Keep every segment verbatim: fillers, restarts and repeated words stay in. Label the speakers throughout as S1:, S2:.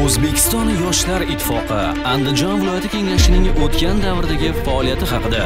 S1: O'zbekiston Yoshlar ittifoqi Andijon viloyati kengashining o'tgan davrdagi faoliyati haqida.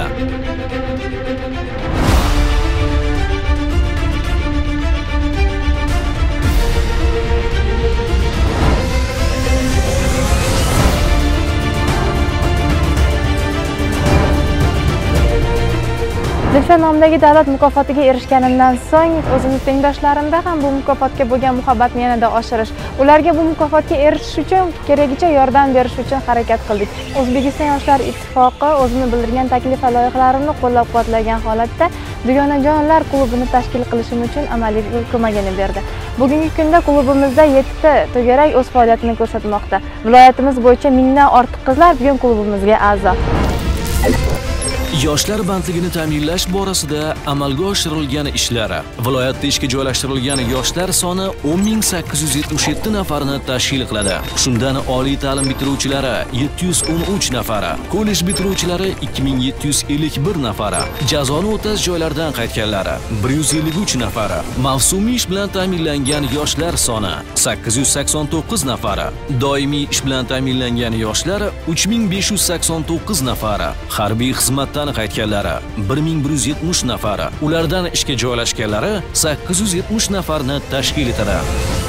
S2: Dilshod nomidagi davlat mukofotiga erishganimdan so'ng o'zimiz tengdoshlarimda ham bu mukofotga bo'lgan muhabbatni yanada oshirish, ularga bu mukofotga erishish uchun keragicha yordam berish uchun harakat qildik. O'zbekiston Yoshlar ittifoqi o'zini bildirgan taklif va loyihalarimni qo'llab-quvvatlagan holatda Dugonajonlar klubini tashkil qilishim uchun amaliy ko'magini berdi. Bugungi kunda klubimizda yettita to'garak o'z faoliyatini ko'rsatmoqda. Viloyatimiz bo'yicha mingdan ortiq qizlar bugun klubimizga a'zo.
S1: Yoshlar bandligini ta'minlash borasida amalga oshirilgan ishlar. Viloyatda ishga joylashtirilgan yoshlar soni o'n ming sakkiz yuz yetmish yetti nafarni tashkil qiladi. Shundan oliy ta'lim bitiruvchilari yetti yuz o'n uch nafari, kollej bitiruvchilari ikki ming yetti yuz ellik bir nafari, jazoni o'tash joylaridan qaytganlari bir yuz ellik uch nafari, mavsumiy ish bilan ta'minlangan yoshlar soni sakkiz yuz sakson to'qqiz nafari, doimiy ish bilan ta'minlangan yoshlar uch ming besh yuz sakson to'qqiz nafari, harbiy xizmatdan qaytganlari bir ming bir yuz yetmish nafari, ulardan ishga joylashganlari sakkiz yuz yetmish nafarni tashkil etadi.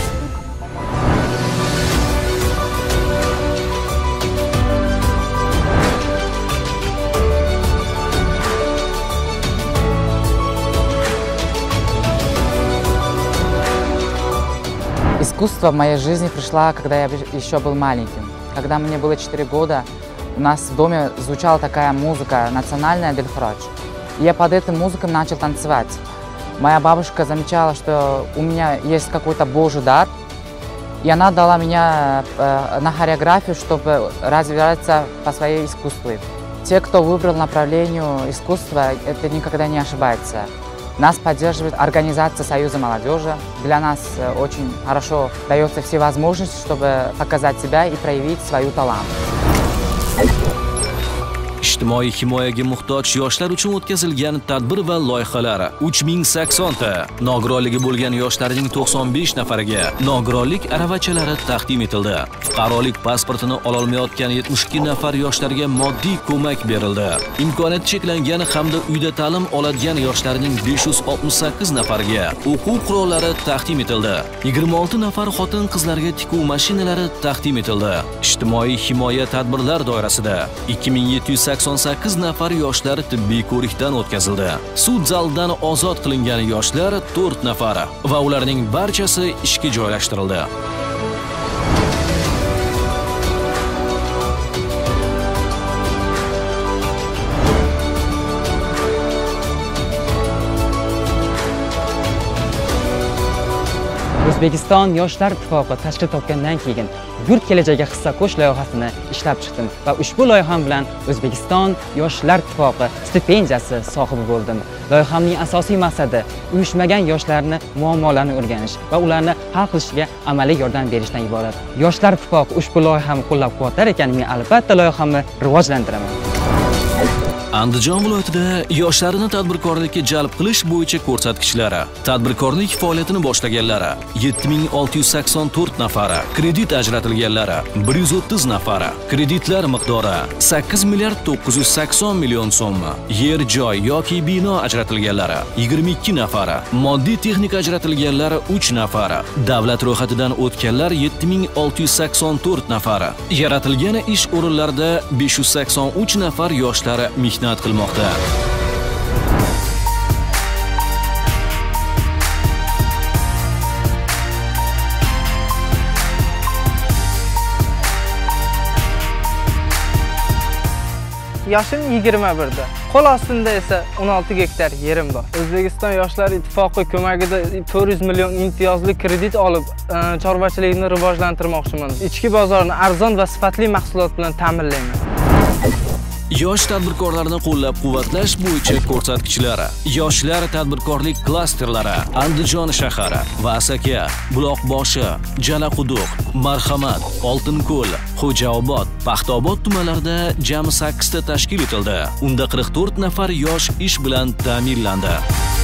S3: Искусство в моей жизни пришло, когда я еще был маленьким. Когда мне было четыре года, у нас в доме звучала такая музыка, национальная дельфрач. И я под этой музыкой начал танцевать. Моя бабушка замечала, что у меня есть какой-то божий дар, и она дала меня э, на хореографию, чтобы развиваться по своей искусству. Те, кто выбрал направление искусства, это никогда не ошибается. Нас поддерживает организация Союза молодежи. Для нас очень хорошо дается все возможности, чтобы показать себя и проявить свой талант.
S1: Ijtimoiy himoyaga muhtoj yoshlar uchun o'tkazilgan tadbir va loyihalar uch ming sakson ta, nogironligi bo'lgan yoshlarning to'qson besh nafariga nogironlik aravachalari taqdim etildi. Fuqarolik pasportini ola olmayotgan yetmish ikki nafar yoshlarga moddiy ko'mak berildi. Imkoniyati cheklangan hamda uyda ta'lim oladigan yoshlarning besh yuz oltmish sakkiz nafariga o'quv qurollari taqdim etildi. yigirma olti nafar xotin-qizlarga tikuv mashinalari taqdim etildi. Ijtimoiy himoya tadbirlar doirasida ikki ming yetti yuz sakson sakkiz nafar yoshlar tibbiy ko'rikdan o'tkazildi. Sud zalidan ozod qilingan yoshlar to'rt nafar va ularning barchasi ishga joylashtirildi.
S4: O'zbekiston Yoshlar ittifoqi tashkil topgandan keyin Yurt kelajagiga hissa qo'sh loyihasini ishlab chiqdim va ushbu loyiham bilan O'zbekiston Yoshlar ittifoqi stipendiyasi sohibi bo'ldim. Loyihamning asosiy maqsadi uyushmagan yoshlarni muammolarini o'rganish va ularni hal qilishga amaliy yordam berishdan iborat. Yoshlar ittifoqi ushbu loyihani qo'llab-quvvatlar ekan, men albatta loyihamni rivojlantiraman.
S1: Andijon viloyatida yoshlarni tadbirkorlikka jalb qilish bo'yicha ko'rsatkichlari. Tadbirkorlik faoliyatini boshlaganlari yetti ming olti yuz sakson to'rt nafari, kredit ajratilganlari bir yuz o'ttiz nafari, kreditlar miqdori sakkiz milliard to'qqiz yuz sakson million so'm, yer, joy yoki bino ajratilganlari yigirma ikki nafari, moddiy texnika ajratilganlari uch nafari, davlat ro'yxatidan o'tganlar yetti ming olti yuz sakson to'rt nafari, yaratilgan ish o'rinlarida besh yuz sakson uch nafar yoshlar mehnat qilmoqda.
S5: Yoshim yigirma birda. Qo'l ostimda esa o'n olti gektar yerim bor. O'zbekiston Yoshlar ittifoqi ko'magida to'rt yuz million imtiyozli kredit olib, chorvachilikni rivojlantirmoqchiman. Ichki bozorni arzon va sifatli mahsulot bilan ta'minlayman.
S1: Yosh tadbirkorlarni qo'llab-quvvatlash bo'yicha ko'rsatkichlari. Yoshlar tadbirkorlik klasterlari Andijon shahari, Vasaka, Buloqboshi, Jalaquduq, Marhamat, Oltinko'l, Xo'jaobod, Paxtaobod tumanlarida jami sakkiz ta tashkil etildi. Unda qirq to'rt nafar yosh ish bilan ta'minlandi.